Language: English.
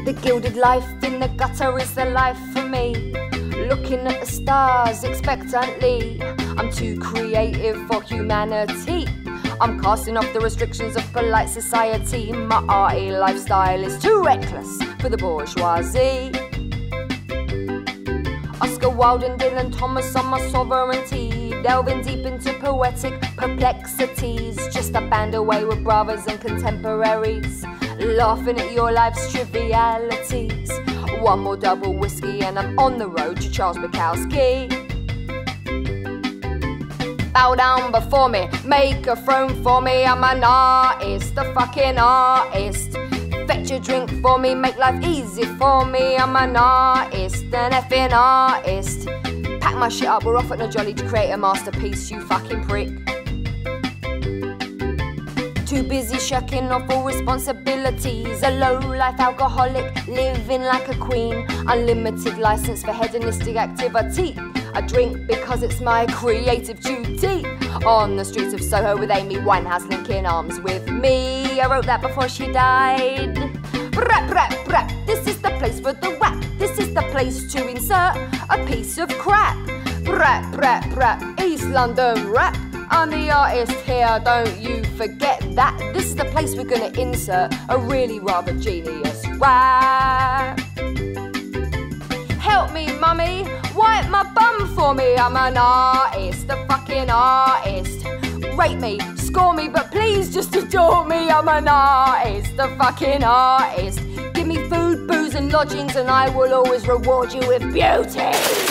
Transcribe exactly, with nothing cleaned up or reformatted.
The gilded life in the gutter is the life for me. Looking at the stars expectantly. I'm too creative for humanity. I'm casting off the restrictions of polite society. My arty lifestyle is too reckless for the bourgeoisie. Oscar Wilde and Dylan Thomas on my sovereignty. Delving deep into poetic perplexities. Just a band away with brothers and contemporaries. Laughing at your life's trivialities. One more double whiskey and I'm on the road to Charles Bukowski. Bow down before me, make a throne for me. I'm an artist, a fucking artist. Fetch a drink for me, make life easy for me. I'm an artist, an effing artist. Pack my shit up, we're off at the jolly to create a masterpiece, you fucking prick. Too busy shucking off all responsibilities. A low-life alcoholic, living like a queen. Unlimited license for hedonistic activity. I drink because it's my creative duty. On the streets of Soho with Amy Winehouse linking arms with me. I wrote that before she died. Rap, rap, rap, this is the place for the rap. This is the place to insert a piece of crap. Rap, rap, rap, East London rap. I'm the artist here, don't you forget that. This is the place we're gonna insert a really rather genius rap. Help me, mummy, wipe my bum for me. I'm an artist, a fucking artist. Rate me, score me, but please just adore me. I'm an artist, a fucking artist. Give me food, booze and lodgings and I will always reward you with beauty.